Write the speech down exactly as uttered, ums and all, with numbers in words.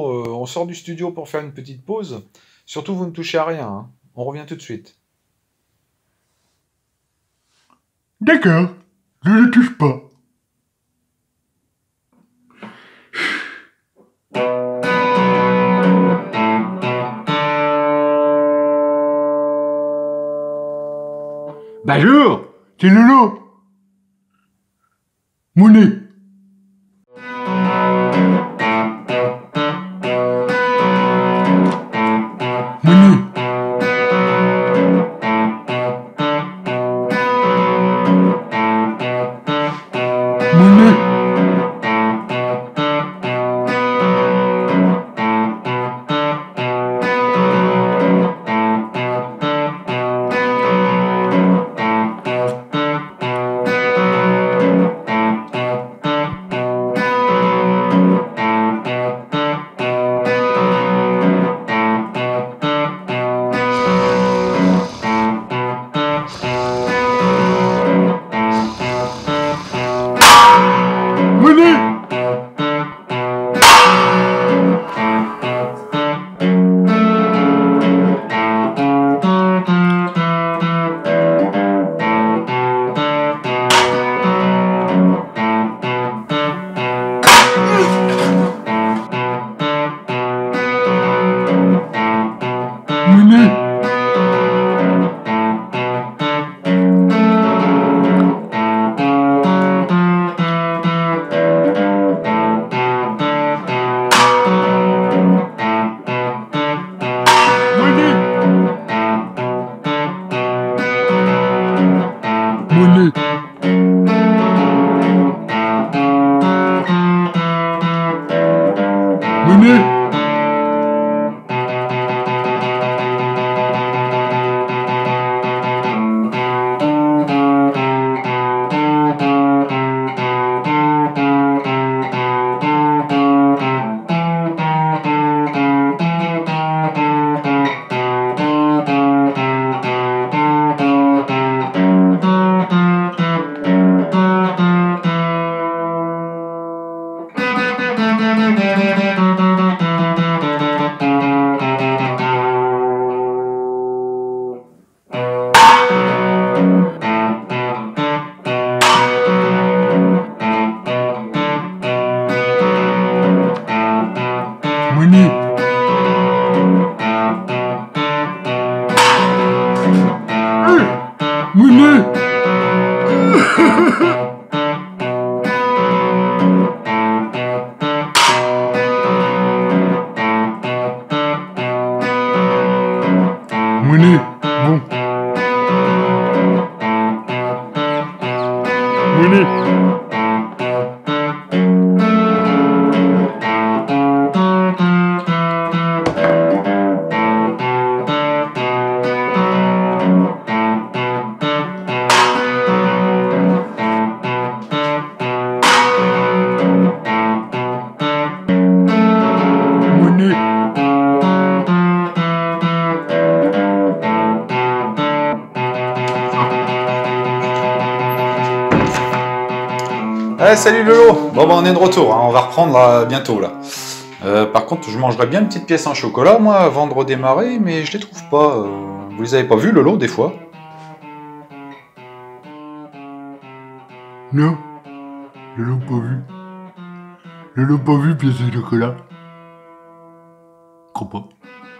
euh, on sort du studio pour faire une petite pause. Surtout, vous ne touchez à rien, hein. On revient tout de suite. D'accord, je ne touche pas. Bonjour, c'est Lolo. Monet. Monet. Monet. Monet. Monet. Monet. Monet. Monet. Monet. Monet. Bon. Monet. Monet. Eh, salut Lolo! Bon, bah, on est de retour, hein. On va reprendre là, bientôt là. Euh, par contre, je mangerais bien une petite pièce en chocolat, moi, avant de redémarrer, mais je les trouve pas. euh. Vous les avez pas vus, Lolo, des fois? Non, je l'ai pas vu. Je l'ai pas vu, pièce de chocolat. Crois pas.